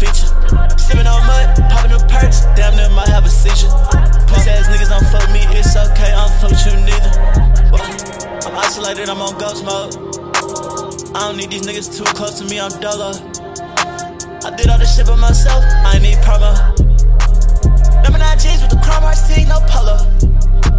feature. Sippin' on mud, poppin' them perks, damn near might have a seizure. Pussy ass niggas don't fuck me, it's okay, I don't fuck with you neither. I'm isolated, I'm on ghost mode. I don't need these niggas too close to me, I'm dolo. I did all this shit by myself, I ain't need promo. Number 9 jeans with the chrome RC, no polo.